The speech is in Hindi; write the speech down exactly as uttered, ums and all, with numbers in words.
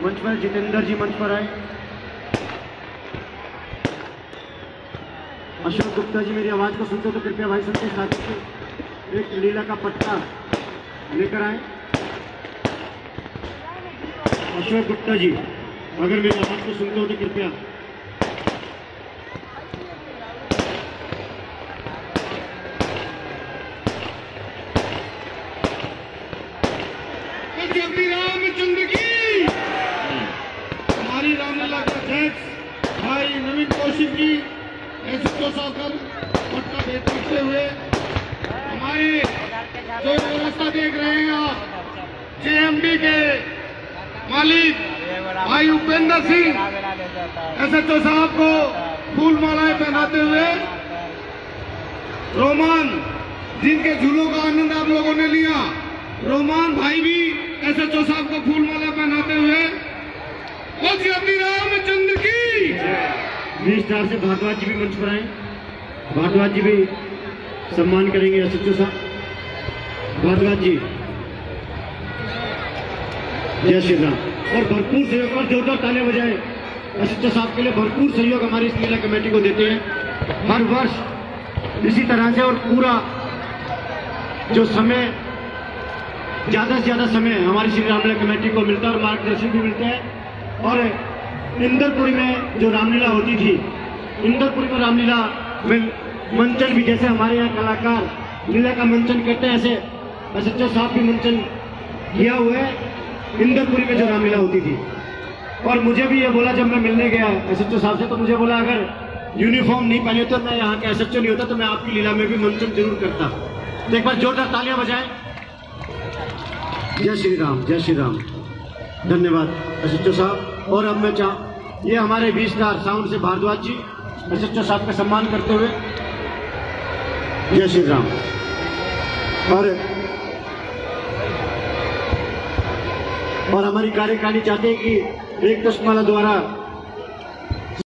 मंच पर जितेंद्र जी मंच पर आए। अशोक गुप्ता जी मेरी आवाज को सुनते तो कृपया भाई सबके साथ से एक लीला का पट्टा लेकर आए। अशोक गुप्ता जी अगर मेरी आवाज को सुनते हो तो कृपया रामचंद्र की हमारी रामलीला के अध्यक्ष भाई नवीन कौशिक जी ऐसे तो साकर पट्टा देखते हुए हमारे जो व्यवस्था देख रहे हैं आप जेएमडी के मालिक भाई उपेंद्र सिंह एसएचओ साहब को फूल मालाएं पहनाते हुए रोमान जिनके झूलों का आनंद आप लोगों ने लिया, रोमान भाई भी एसएचओ साहब को फूल माला पहनाते हुए श्री रामचंद्र की वी स्टार से भारद्वाज जी भी मंच पर आए। भारद्वाज जी भी सम्मान करेंगे एसएचओ साहब। भारद्वाज जी जय श्री राम। और भरपूर सहयोग और जोरदार तालियां बजाएं एसएचओ साहब के लिए। भरपूर सहयोग हमारी इस लीला कमेटी को देते हैं हर वर्ष इसी तरह से। और पूरा जो समय ज्यादा से ज्यादा समय हमारी श्री रामलीला कमेटी को मिलता है और मार्गदर्शन भी मिलते हैं। और इंदरपुरी में जो रामलीला होती थी, इंदरपुरी में रामलीला में मंचन भी जैसे हमारे यहाँ कलाकार लीला का मंचन करते हैं, ऐसे एसएचओ साहब भी मंचन किया हुआ है इंदरपुरी में जो रामलीला होती थी। और मुझे भी ये बोला जब मैं मिलने गया एसएचओ साहब से, तो मुझे बोला अगर यूनिफॉर्म नहीं पहने तो मैं यहाँ का एसएचओ नहीं होता तो मैं आपकी लीला में भी मंचन जरूर करता। तो एक बार जोरदार तालियां बजाएं। जय श्री राम, जय श्री राम। धन्यवाद एसएचओ साहब। और अब मैं चाह ये हमारे वी स्टार साउंड से भारद्वाज जी एसएचओ साहब का सम्मान करते हुए जय श्री राम। और और हमारी कार्यकारिणी चाहते हैं कि एक पुष्पमाला द्वारा